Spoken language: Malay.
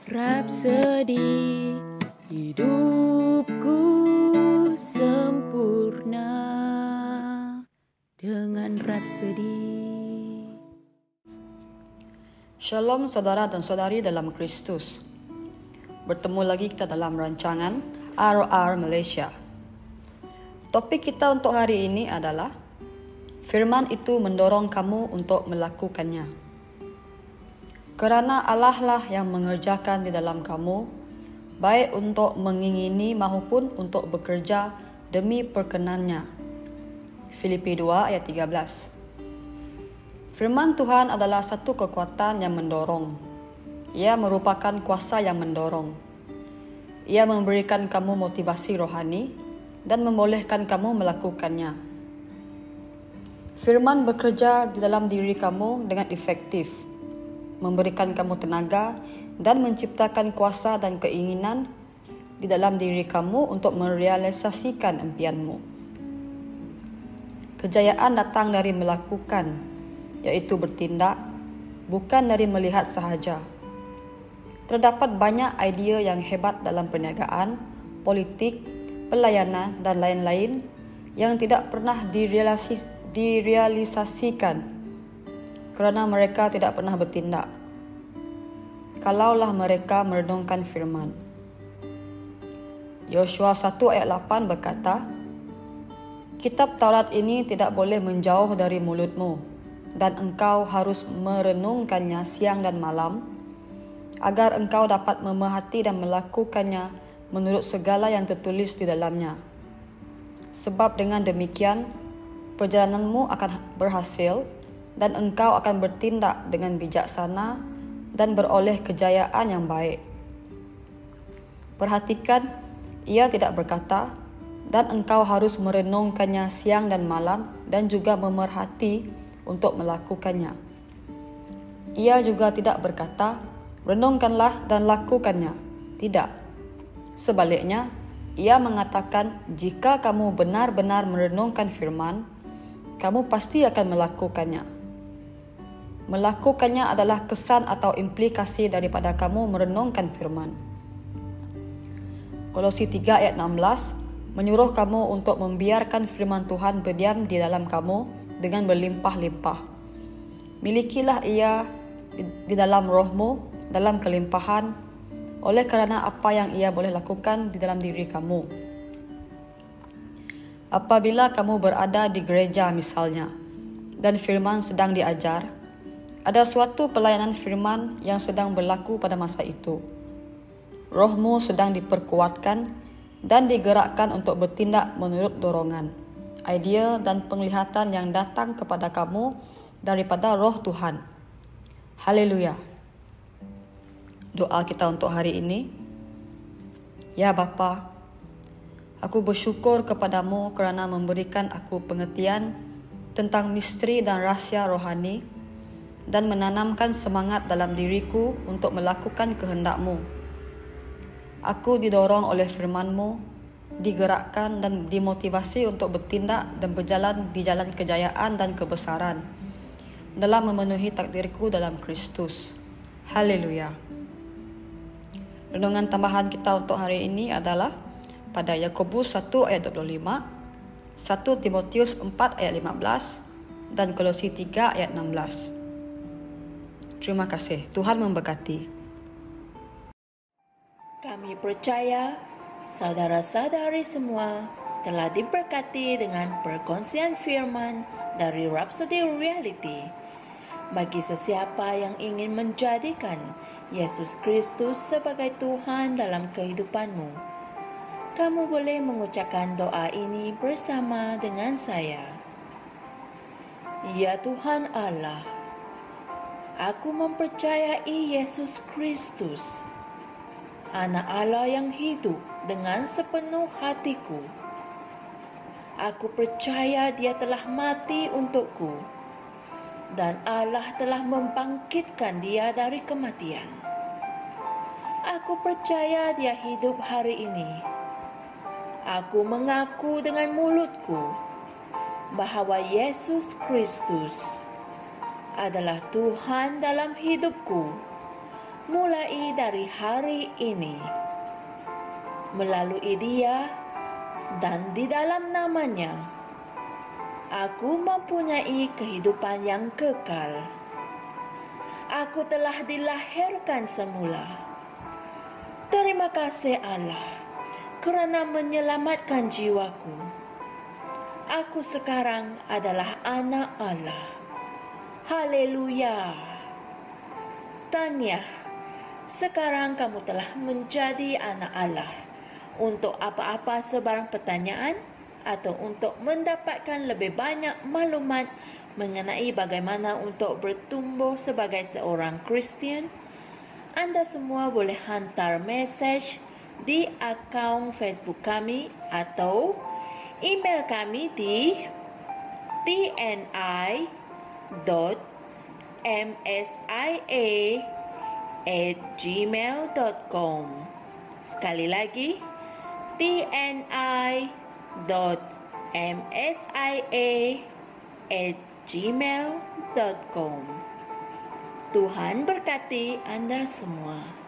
Rapsodi hidupku sempurna dengan Rapsodi. Shalom saudara dan saudari dalam Kristus. Bertemu lagi kita dalam rancangan RR Malaysia. Topik kita untuk hari ini adalah firman itu mendorong kamu untuk melakukannya. Kerana Allah lah yang mengerjakan di dalam kamu, baik untuk mengingini maupun untuk bekerja demi perkenannya. Filipi 2 ayat 13. Firman Tuhan adalah satu kekuatan yang mendorong. Ia merupakan kuasa yang mendorong. Ia memberikan kamu motivasi rohani dan membolehkan kamu melakukannya. Firman bekerja di dalam diri kamu dengan efektif, memberikan kamu tenaga dan menciptakan kuasa dan keinginan di dalam diri kamu untuk merealisasikan impianmu. Kejayaan datang dari melakukan, yaitu bertindak, bukan dari melihat sahaja. Terdapat banyak idea yang hebat dalam perniagaan, politik, pelayanan dan lain-lain yang tidak pernah direalisasikan kerana mereka tidak pernah bertindak. Kalaulah mereka merenungkan firman. Yosua 1 ayat 8 berkata, "Kitab Taurat ini tidak boleh menjauh dari mulutmu, dan engkau harus merenungkannya siang dan malam, agar engkau dapat memerhati dan melakukannya menurut segala yang tertulis di dalamnya. Sebab dengan demikian, perjalananmu akan berhasil, dan engkau akan bertindak dengan bijaksana dan beroleh kejayaan yang baik." Perhatikan, ia tidak berkata, "Dan engkau harus merenungkannya siang dan malam dan juga memerhati untuk melakukannya." Ia juga tidak berkata, "Renungkanlah dan lakukannya." Tidak. Sebaliknya, ia mengatakan, jika kamu benar-benar merenungkan firman, kamu pasti akan melakukannya. Melakukannya adalah kesan atau implikasi daripada kamu merenungkan firman. Kolose 3 ayat 16 menyuruh kamu untuk membiarkan firman Tuhan berdiam di dalam kamu dengan berlimpah-limpah. Milikilah ia di dalam rohmu, dalam kelimpahan, oleh kerana apa yang ia boleh lakukan di dalam diri kamu. Apabila kamu berada di gereja misalnya, dan firman sedang diajar, ada suatu pelayanan firman yang sedang berlaku pada masa itu. Rohmu sedang diperkuatkan dan digerakkan untuk bertindak menurut dorongan, idea dan penglihatan yang datang kepada kamu daripada Roh Tuhan. Haleluya. Doa kita untuk hari ini. Ya Bapa, aku bersyukur kepadamu kerana memberikan aku pengertian tentang misteri dan rahsia rohani dan menanamkan semangat dalam diriku untuk melakukan kehendak-Mu. Aku didorong oleh firman-Mu, digerakkan dan dimotivasi untuk bertindak dan berjalan di jalan kejayaan dan kebesaran dalam memenuhi takdirku dalam Kristus. Haleluya. Renungan tambahan kita untuk hari ini adalah pada Yakobus 1 ayat 25, 1 Timotius 4 ayat 15 dan Kolose 3 ayat 16. Terima kasih. Tuhan memberkati. Kami percaya saudara-saudari semua telah diberkati dengan perkongsian firman dari Rhapsody Reality. Bagi sesiapa yang ingin menjadikan Yesus Kristus sebagai Tuhan dalam kehidupanmu, kamu boleh mengucapkan doa ini bersama dengan saya. Ya Tuhan Allah, aku mempercayai Yesus Kristus, Anak Allah yang hidup dengan sepenuh hatiku. Aku percaya Dia telah mati untukku dan Allah telah membangkitkan Dia dari kematian. Aku percaya Dia hidup hari ini. Aku mengaku dengan mulutku bahawa Yesus Kristus adalah Tuhan dalam hidupku mulai dari hari ini. Melalui Dia dan di dalam nama-Nya, aku mempunyai kehidupan yang kekal. Aku telah dilahirkan semula. Terima kasih Allah kerana menyelamatkan jiwaku. Aku sekarang adalah anak Allah. Haleluya. Tanya, sekarang kamu telah menjadi anak Allah. Untuk apa-apa sebarang pertanyaan atau untuk mendapatkan lebih banyak maklumat mengenai bagaimana untuk bertumbuh sebagai seorang Kristian, Anda semua boleh hantar mesej di akaun Facebook kami atau email kami di tni.msia@gmail.com. Sekali lagi, tni.msia@gmail.com. Tuhan berkati Anda semua.